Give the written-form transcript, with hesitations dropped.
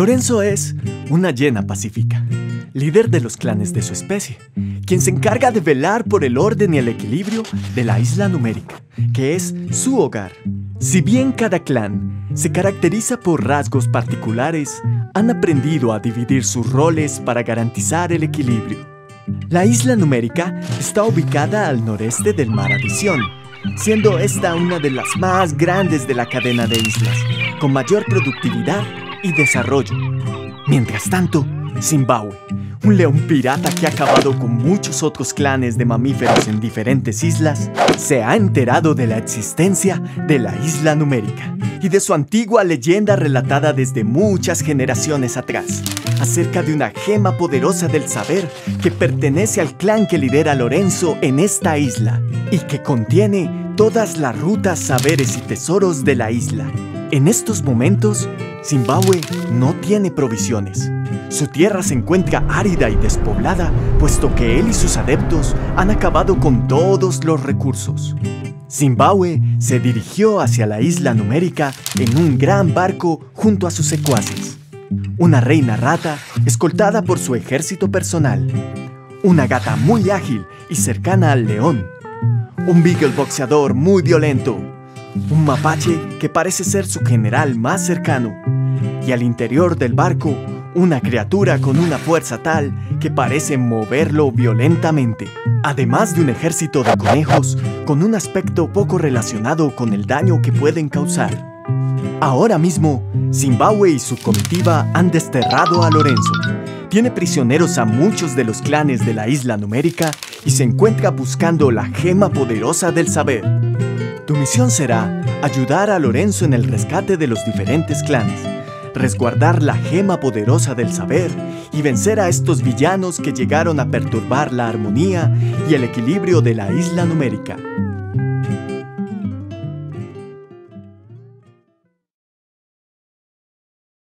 Lorenzo es una hiena pacífica, líder de los clanes de su especie, quien se encarga de velar por el orden y el equilibrio de la isla numérica, que es su hogar. Si bien cada clan se caracteriza por rasgos particulares, han aprendido a dividir sus roles para garantizar el equilibrio. La isla numérica está ubicada al noreste del mar Adición, siendo esta una de las más grandes de la cadena de islas, con mayor productividad y desarrollo. Mientras tanto, Zimbabue, un león pirata que ha acabado con muchos otros clanes de mamíferos en diferentes islas, se ha enterado de la existencia de la isla numérica y de su antigua leyenda relatada desde muchas generaciones atrás, acerca de una gema poderosa del saber que pertenece al clan que lidera Lorenzo en esta isla y que contiene todas las rutas, saberes y tesoros de la isla. En estos momentos, Zimbabue no tiene provisiones. Su tierra se encuentra árida y despoblada, puesto que él y sus adeptos han acabado con todos los recursos. Zimbabue se dirigió hacia la isla numérica en un gran barco junto a sus secuaces. Una reina rata escoltada por su ejército personal. Una gata muy ágil y cercana al león. Un beagle boxeador muy violento. Un mapache que parece ser su general más cercano. Y al interior del barco, una criatura con una fuerza tal que parece moverlo violentamente. Además de un ejército de conejos con un aspecto poco relacionado con el daño que pueden causar. Ahora mismo, Zimbabue y su comitiva han desterrado a Lorenzo. Tiene prisioneros a muchos de los clanes de la isla numérica y se encuentra buscando la gema poderosa del saber. Tu misión será ayudar a Lorenzo en el rescate de los diferentes clanes, resguardar la gema poderosa del saber y vencer a estos villanos que llegaron a perturbar la armonía y el equilibrio de la isla numérica.